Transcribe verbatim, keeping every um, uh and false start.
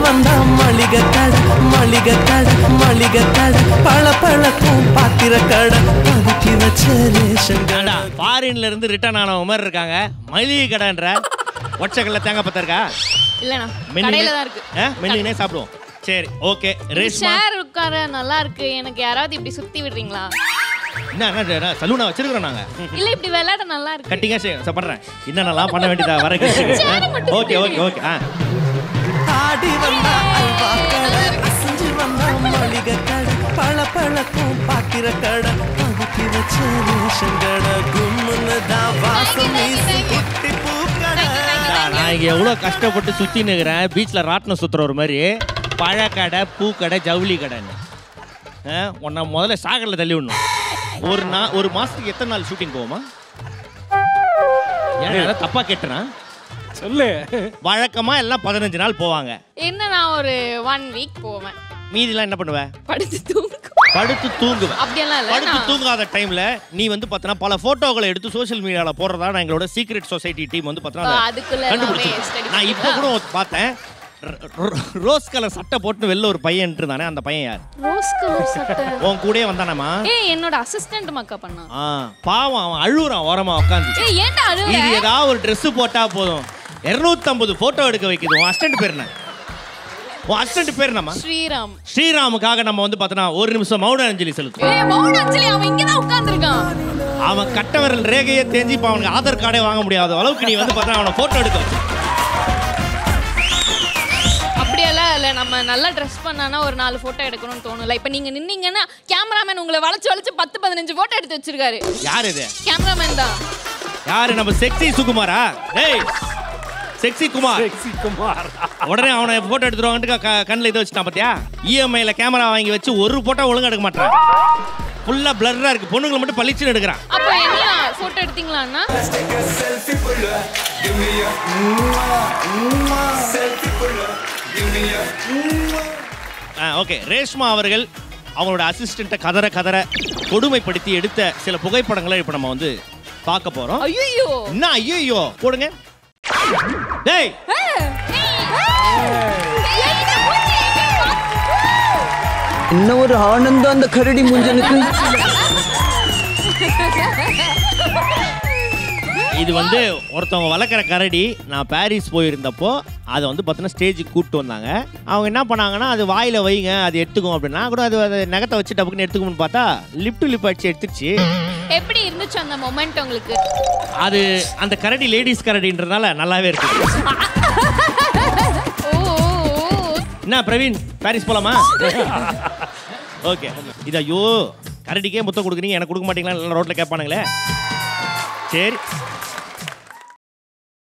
வந்தா மளிகை கடை மளிகை கடை மளிகை கடை பழ பழக்கும் பாத்திர கடை பதுக்கி வச்ச ரேஷன் கடை. ஃபாரின்ல இருந்து ரிட்டர்ன் ஆனவங்க மாதிரி இருக்காங்க. மளிகை கடைன்ற ஒற்றைக்கல்ல தேங்காய் பத்த இருக்கா? இல்லண்ணா கடையில தான் இருக்கு. மெல்லினே சாப்பிடுவோம். சரி ஓகே. ரேஷ்மா சேர் உட்கார நல்லா இருக்கு. எனக்கு யாராவது இப்படி சுத்தி விடுறீங்களா? என்ன என்ன சலூனா வச்சிருக்கோம் நாங்க. இல்ல இப்படி விளையாட நல்லா இருக்கு. கட்டிங்கா சரி பண்றேன். என்னென்னலாம் பண்ண வேண்டியதா வர ஓகே ஓகே ஓகே. ஆ ஆடி வந்தா அல்வா கடை அசஞ்சு வந்தா மளிகை கடை பழ பழக்கும் பாத்திர கடை பதுக்கி வச்ச ரேஷன் கடை கும்முன்னு தான் வாசம் வீசி குட்டி பூ கடை. நான் இங்க எவ்வளவு கஷ்டப்பட்டு சுத்தி நிக்கிறேன். பீச்ல ராட்டினம் சுத்துற ஒரு மாதிரி பழக்கடை பூக்கடை ஜவுளி கடைன்னு உன்னை முதல்ல சாகரில் தள்ளி விடணும். ஒரு நா ஒரு மாசத்துக்கு எத்தனை நாள் ஷூட்டிங் போவோமா? ஏன் தப்பா கேட்டுறேன் சொல்லு. வழக்கமா எல்லாம் பதினஞ்சு நாள் போவாங்க. என்ன நான் ஒரு ஒன் வீக் போவேன். மீதிலாம் என்ன பண்ணுவேன்? படுத்து தூங்கு படுத்து தூங்குவேன். அப்படியெல்லாம் இல்ல. படுத்து தூங்காத டைம்ல நீ வந்து பார்த்தனா பல போட்டோகளை எடுத்து சோஷியல் மீடியால போடுறதா நான் எங்களோட சீக்ரெட் சொசைட்டி டீம் வந்து பார்த்தனா கண்டுபிடிச்சேன். நான் இப்போ கூட பார்த்தேன். ரோஸ் கலர் சட்டை போட்டு வெளில ஒரு பையன் இருந்தானே, அந்த பையன் யார்? ரோஸ் கலர் சட்டை உன் கூடயே வந்தானேமா? ஏய் என்னோட அசிஸ்டன்ட் மக்கா பண்ணா. ஆ பாவம் அவன் அழுறான் ஓரமா உட்கார்ந்து. ஏய் ஏன்டா அழுற? இது ஏதாவது ஒரு Dress போட்டா போதும் இருநூற்று ஐம்பது போட்டோ எடுக்க வைக்குது. உன் அசிஸ்டன்ட் பேர் என்ன? உன் அசிஸ்டன்ட் பேர் என்னமா? ஸ்ரீராம். ஸ்ரீராமுக்காக நம்ம வந்து பார்த்தனா ஒரு நிமிஷம் மௌன அஞ்சலி செலுத்துவோம். ஏய் மௌன அஞ்சலி அவன் இங்க தான் உட்கார்ந்திருக்கான். அவன் கட்டவரல் ரேகையை தேஞ்சி இப்ப அவனுக்கு ஆதார் கார்டே வாங்க முடியாத அளவுக்கு நீ வந்து பார்த்தா அவனை போட்டோ எடுக்க வச்சு. அப்படியெல்லாம் இல்லை. நம்ம நல்லா ட்ரெஸ் பண்ணானா ஒரு நாலு ஃபோட்டோ எடுக்கணும்னு தோணும்ல. இப்போ நீங்கள் நின்னீங்கன்னா கேமராமேன் உங்களை வளைச்சு வளைச்சு பத்து பதினஞ்சு ஃபோட்டோ எடுத்து வச்சிருக்காரு. யார் இது? கேமராமேன் தான். யாரு? நம்ம செக்ஸி சுகுமாரா? டேய் செக்ஸி குமார். செக்ஸி குமார். உடனே அவனை போட்டோ எடுத்துருவாங்கட்டு கண்ணில் இதை வச்சுட்டான் பார்த்தியா? இஎம்ஐல கேமரா வாங்கி வச்சு ஒரு போட்டோ ஒழுங்கா எடுக்க மாட்டான். ஃபுல்லா பிளர்ரா இருக்கு. பொண்ணுங்களை மட்டும் பளிச்சுன்னு எடுக்கிறான். அப்போ என்ன ஃபோட்டோ எடுத்தீங்களான்னா? ஓகே. ரேஷ்மா அவர்கள் அவங்களோட அசிஸ்டண்ட்டை கதற கதற கொடுமைப்படுத்தி எடுத்த சில புகைப்படங்களை இப்போ நம்ம வந்து பார்க்க போறோம். ஐயோ என்ன ஐயோ போடுங்க. டேய் என்ன ஒரு ஆனந்தம் அந்த கரடி முஞ்சனுக்கு. இது வந்து ஒருத்தவங்க வளர்க்குற கரடி. நான் பாரிஸ் போயிருந்தப்போ அதை வந்து பார்த்தீங்கன்னா ஸ்டேஜுக்கு கூப்பிட்டு வந்தாங்க. அவங்க என்ன பண்ணாங்கன்னா அது வாயில் வைங்க அது எடுத்துக்கும் அப்படின்னா கூட அது அதை நகத்தை வச்சு டப்புக்குன்னு எடுத்துக்கும்னு பார்த்தா லிப் டு லிப் அடிச்சு எடுத்துச்சு. எப்படி இருந்துச்சு அந்த மொமெண்ட் உங்களுக்கு? அது அந்த கரடி லேடிஸ் கரடின்றதுனால நல்லாவே இருக்கு. என்ன பிரவீன் பாரிஸ் போலாமா? ஓகே. இது ஐயோ கரடிக்கே முத்தம் கொடுக்குறீங்க எனக்கு கொடுக்க மாட்டீங்களா? ரோட்டில் கேட்பானுங்களே. சரி